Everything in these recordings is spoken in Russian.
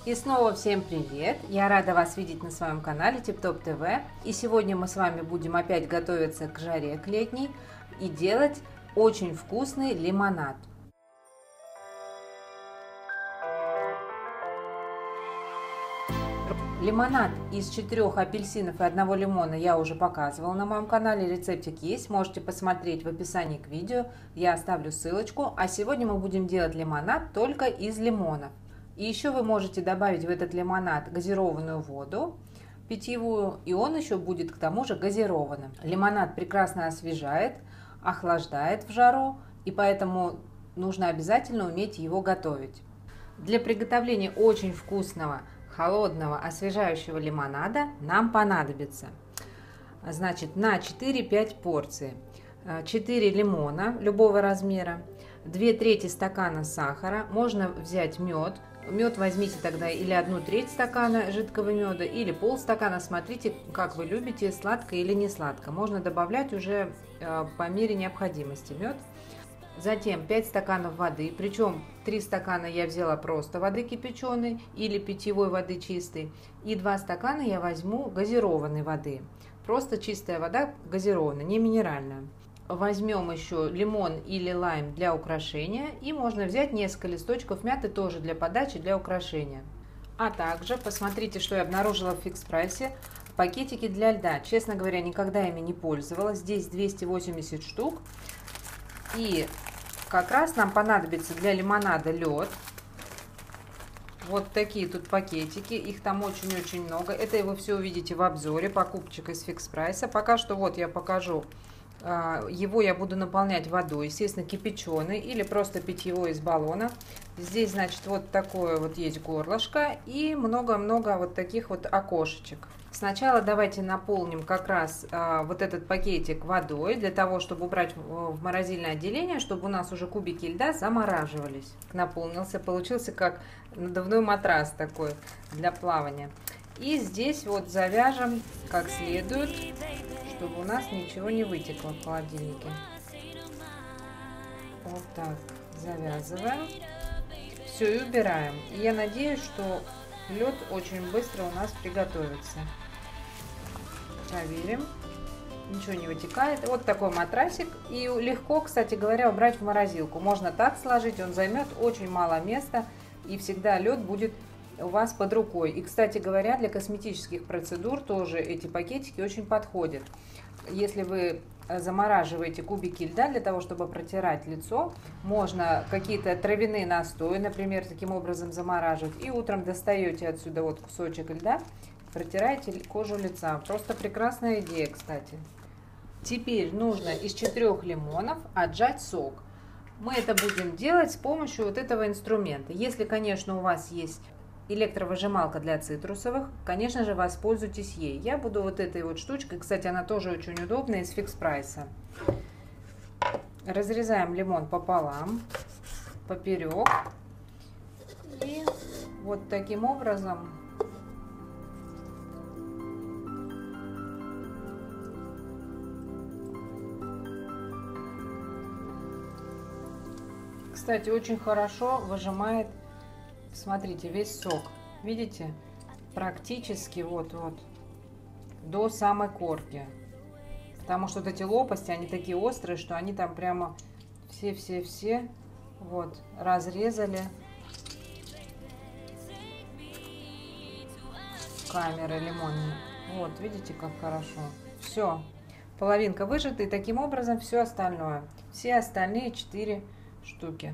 И снова всем привет! Я рада вас видеть на своем канале Тип-Топ ТВ. И сегодня мы с вами будем опять готовиться к жаре к летней и делать очень вкусный лимонад. Лимонад из 4 апельсинов и 1 лимона я уже показывала на моем канале, рецептик есть, можете посмотреть в описании к видео, я оставлю ссылочку. А сегодня мы будем делать лимонад только из лимонов. И еще вы можете добавить в этот лимонад газированную воду питьевую, и он еще будет к тому же газированным. Лимонад прекрасно освежает, охлаждает в жару, и поэтому нужно обязательно уметь его готовить. Для приготовления очень вкусного, холодного, освежающего лимонада нам понадобится, значит, на 4-5 порций 4 лимона любого размера, 2/3 стакана сахара, можно взять мед. Мед возьмите тогда или 1/3 стакана жидкого меда, или полстакана, смотрите, как вы любите, сладко или не сладко. Можно добавлять уже по мере необходимости мед. Затем 5 стаканов воды, причем 3 стакана я взяла просто воды кипяченой или питьевой воды чистой, и 2 стакана я возьму газированной воды. Просто чистая вода газированная, не минеральная. Возьмем еще лимон или лайм для украшения, и можно взять несколько листочков мяты тоже для подачи, для украшения. А также посмотрите, что я обнаружила в фикс прайсе: пакетики для льда. Честно говоря, никогда ими не пользовалась. Здесь 280 штук. И как раз нам понадобится для лимонада лед. Вот такие тут пакетики, их там очень-очень много. Это вы все увидите в обзоре покупочек из фикс прайса. Пока что вот я покажу. Его я буду наполнять водой, естественно, кипяченой или просто питьевой из баллона. Здесь, значит, вот такое вот есть горлышко и много-много вот таких вот окошечек. Сначала давайте наполним как раз вот этот пакетик водой, для того, чтобы убрать в морозильное отделение, чтобы у нас уже кубики льда замораживались. Наполнился, получился как надувной матрас такой для плавания. И здесь вот завяжем как следует, чтобы у нас ничего не вытекло в холодильнике. Вот так завязываем. Все, и убираем. И я надеюсь, что лед очень быстро у нас приготовится. Проверим. Ничего не вытекает. Вот такой матрасик. И легко, кстати говоря, убрать в морозилку. Можно так сложить, он займет очень мало места. И всегда лед будет у вас под рукой. И, кстати говоря, для косметических процедур тоже эти пакетики очень подходят. Если вы замораживаете кубики льда для того, чтобы протирать лицо, можно какие-то травяные настои, например, таким образом замораживать. И утром достаете отсюда вот кусочек льда, протираете кожу лица. Просто прекрасная идея, кстати. Теперь нужно из 4 лимонов отжать сок. Мы это будем делать с помощью вот этого инструмента. Если, конечно, у вас есть электровыжималка для цитрусовых, конечно же, воспользуйтесь ей. Я буду вот этой вот штучкой, кстати, она тоже очень удобная, из фикс прайса. Разрезаем лимон пополам, поперек, и вот таким образом кстати, очень хорошо выжимает. Смотрите, весь сок, видите, практически вот-вот до самой корки. Потому что вот эти лопасти, они такие острые, что они там прямо все вот разрезали камеры лимонной. Вот, видите, как хорошо. Все, половинка выжата, и таким образом все остальное. Все остальные 4 штуки.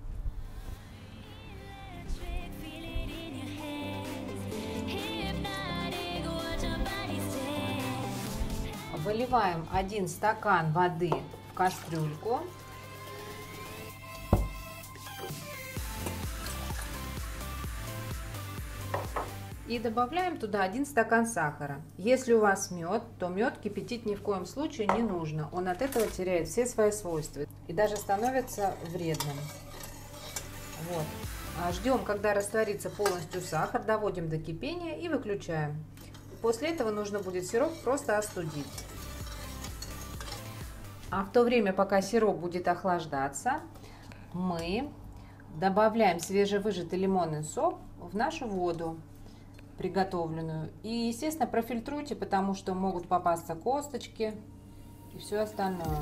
Выливаем 1 стакан воды в кастрюльку. И добавляем туда 1 стакан сахара. Если у вас мед, то мед кипятить ни в коем случае не нужно. Он от этого теряет все свои свойства и даже становится вредным. Вот. Ждем, когда растворится полностью сахар, доводим до кипения и выключаем. После этого нужно будет сироп просто остудить. А в то время, пока сироп будет охлаждаться, мы добавляем свежевыжатый лимонный сок в нашу воду приготовленную. И, естественно, профильтруйте, потому что могут попасться косточки и все остальное.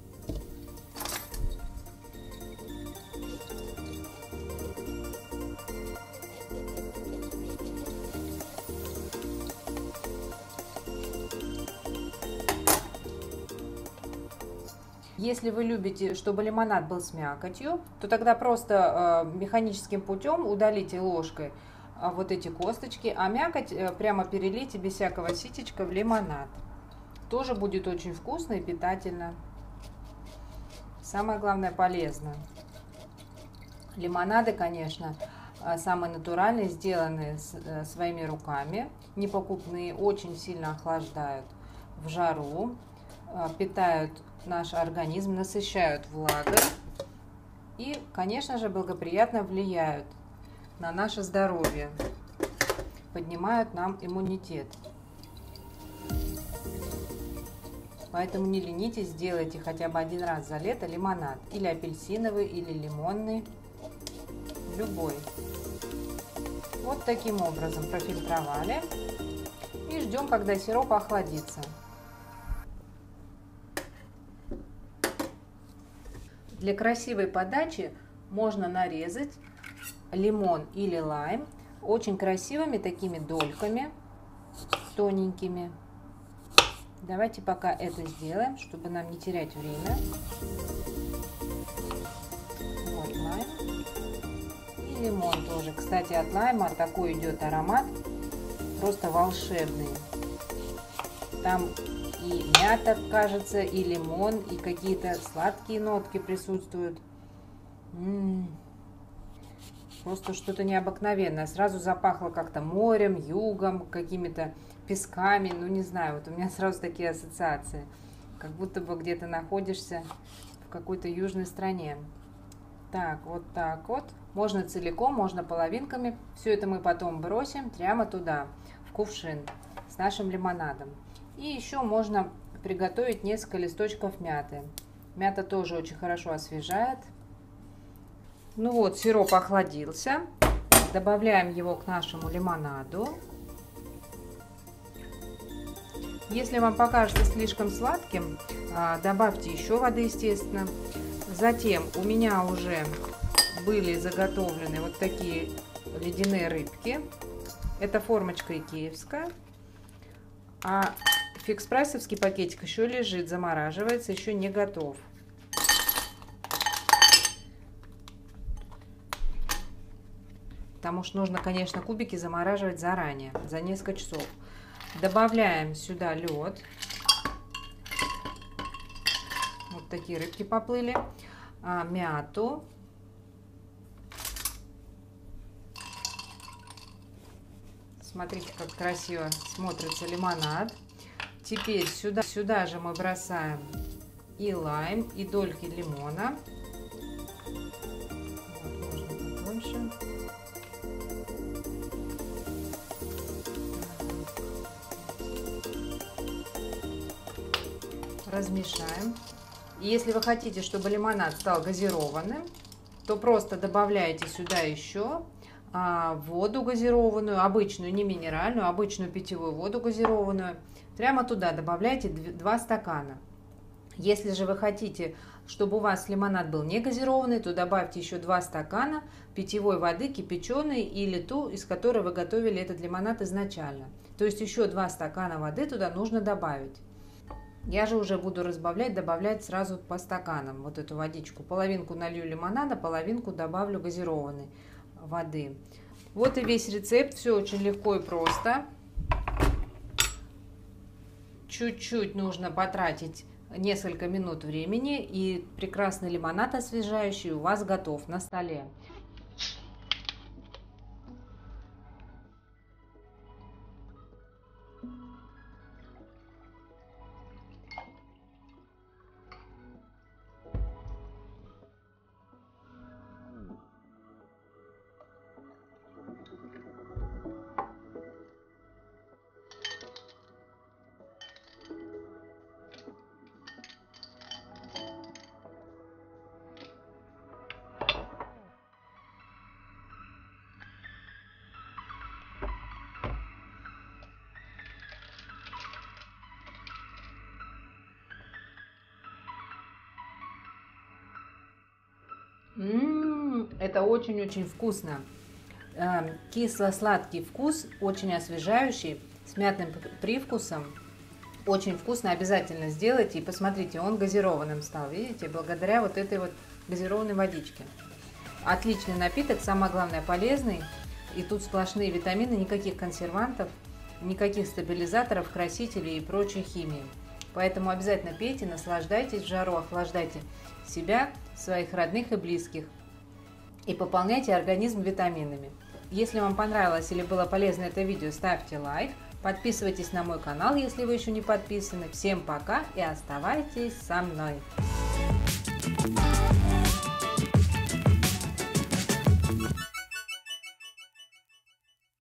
Если вы любите, чтобы лимонад был с мякотью, то тогда просто механическим путем удалите ложкой вот эти косточки, а мякоть прямо перелейте без всякого ситечка в лимонад. Тоже будет очень вкусно и питательно. Самое главное, полезно. Лимонады, конечно, самые натуральные, сделанные своими руками, не покупные, очень сильно охлаждают в жару, питают наш организм, насыщают влагой и, конечно же, благоприятно влияют на наше здоровье, поднимают нам иммунитет. Поэтому не ленитесь, сделайте хотя бы один раз за лето лимонад, или апельсиновый, или лимонный, любой. Вот таким образом профильтровали и ждем, когда сироп охладится. Для красивой подачи можно нарезать лимон или лайм очень красивыми такими дольками, тоненькими. Давайте пока это сделаем, чтобы нам не терять время. Вот лайм. И лимон тоже. Кстати, от лайма такой идет аромат просто волшебный. Там и мята, кажется, и лимон, и какие-то сладкие нотки присутствуют. Просто что-то необыкновенное. Сразу запахло как-то морем, югом, какими-то песками. Ну, не знаю, вот у меня сразу такие ассоциации. Как будто бы где-то находишься в какой-то южной стране. Так вот. Можно целиком, можно половинками. Все это мы потом бросим прямо туда, в кувшин с нашим лимонадом. И еще можно приготовить несколько листочков мяты. Мята тоже очень хорошо освежает. Ну вот, сироп охладился. Добавляем его к нашему лимонаду. Если вам покажется слишком сладким, добавьте еще воды, естественно. Затем у меня уже были заготовлены вот такие ледяные рыбки. Это формочка икеевская. А фикс-прайсовский пакетик еще лежит, замораживается, еще не готов. Потому что нужно, конечно, кубики замораживать заранее, за несколько часов. Добавляем сюда лед. Вот такие рыбки поплыли. Мяту. Смотрите, как красиво смотрится лимонад. Теперь сюда же мы бросаем и лайм, и дольки лимона. Вот, можно побольше. Размешаем. И если вы хотите, чтобы лимонад стал газированным, то просто добавляете сюда еще воду газированную, обычную, не минеральную, обычную питьевую воду газированную. Прямо туда добавляйте 2 стакана. Если же вы хотите, чтобы у вас лимонад был не газированный, то добавьте еще 2 стакана питьевой воды, кипяченой или ту, из которой вы готовили этот лимонад изначально. То есть еще 2 стакана воды туда нужно добавить. Я же уже буду добавлять сразу по стаканам вот эту водичку. Половинку налью лимонада, половинку добавлю газированной воды. Вот и весь рецепт. Все очень легко и просто. Чуть-чуть нужно потратить несколько минут времени, и прекрасный лимонад освежающий у вас готов на столе. Это очень-очень вкусно. Кисло-сладкий вкус, очень освежающий, с мятным привкусом. Очень вкусно, обязательно сделайте. И посмотрите, он газированным стал, видите, благодаря вот этой вот газированной водичке. Отличный напиток, самое главное, полезный. И тут сплошные витамины, никаких консервантов, никаких стабилизаторов, красителей и прочей химии. Поэтому обязательно пейте, наслаждайтесь в жару, охлаждайте себя, своих родных и близких. И пополняйте организм витаминами. Если вам понравилось или было полезно это видео, ставьте лайк. Подписывайтесь на мой канал, если вы еще не подписаны. Всем пока и оставайтесь со мной.